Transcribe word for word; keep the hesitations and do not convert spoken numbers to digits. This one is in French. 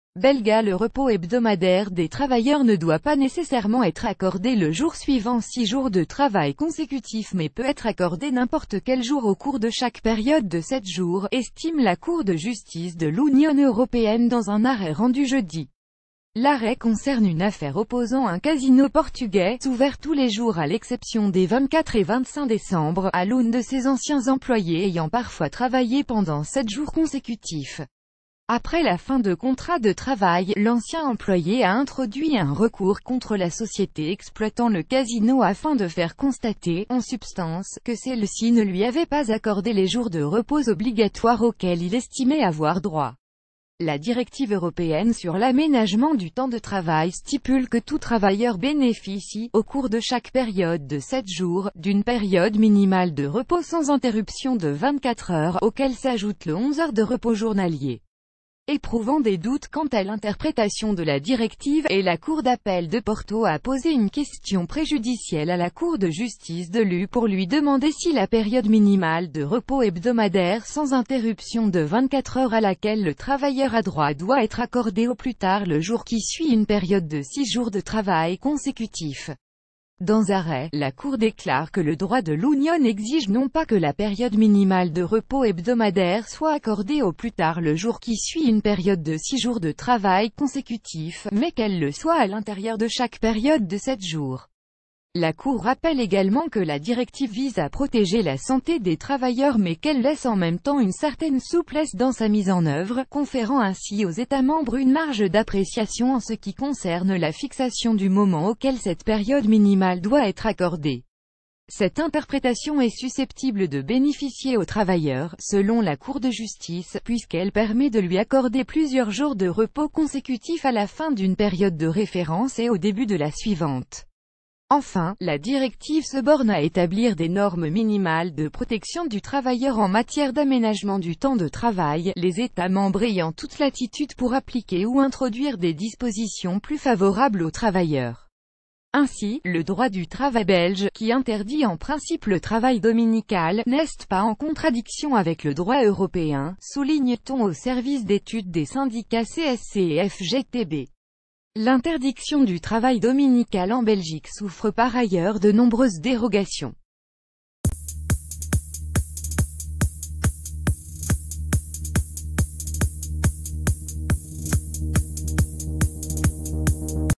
belga. Le repos hebdomadaire des travailleurs ne doit pas nécessairement être accordé le jour suivant six jours de travail consécutifs mais peut être accordé n'importe quel jour au cours de chaque période de sept jours, estime la Cour de justice de l'Union européenne dans un arrêt rendu jeudi. L'arrêt concerne une affaire opposant un casino portugais, ouvert tous les jours à l'exception des vingt-quatre et vingt-cinq décembre, à l'une de ses anciens employés ayant parfois travaillé pendant sept jours consécutifs. Après la fin de contrat de travail, l'ancien employé a introduit un recours contre la société exploitant le casino afin de faire constater, en substance, que celle-ci ne lui avait pas accordé les jours de repos obligatoires auxquels il estimait avoir droit. La directive européenne sur l'aménagement du temps de travail stipule que tout travailleur bénéficie, au cours de chaque période de sept jours, d'une période minimale de repos sans interruption de vingt-quatre heures, auquel s'ajoutent les onze heures de repos journalier. Éprouvant des doutes quant à l'interprétation de la directive, et la Cour d'appel de Porto a posé une question préjudicielle à la Cour de justice de l'U E pour lui demander si la période minimale de repos hebdomadaire sans interruption de vingt-quatre heures à laquelle le travailleur a droit doit être accordée au plus tard le jour qui suit une période de six jours de travail consécutifs. Dans arrêt, la Cour déclare que le droit de l'Union exige non pas que la période minimale de repos hebdomadaire soit accordée au plus tard le jour qui suit une période de six jours de travail consécutifs, mais qu'elle le soit à l'intérieur de chaque période de sept jours. La Cour rappelle également que la directive vise à protéger la santé des travailleurs mais qu'elle laisse en même temps une certaine souplesse dans sa mise en œuvre, conférant ainsi aux États membres une marge d'appréciation en ce qui concerne la fixation du moment auquel cette période minimale doit être accordée. Cette interprétation est susceptible de bénéficier au travailleur, selon la Cour de justice, puisqu'elle permet de lui accorder plusieurs jours de repos consécutifs à la fin d'une période de référence et au début de la suivante. Enfin, la directive se borne à établir des normes minimales de protection du travailleur en matière d'aménagement du temps de travail, les États membres ayant toute latitude pour appliquer ou introduire des dispositions plus favorables aux travailleurs. Ainsi, le droit du travail belge, qui interdit en principe le travail dominical, n'est pas en contradiction avec le droit européen, souligne-t-on au service d'études des syndicats C S C et F G T B. L'interdiction du travail dominical en Belgique souffre par ailleurs de nombreuses dérogations.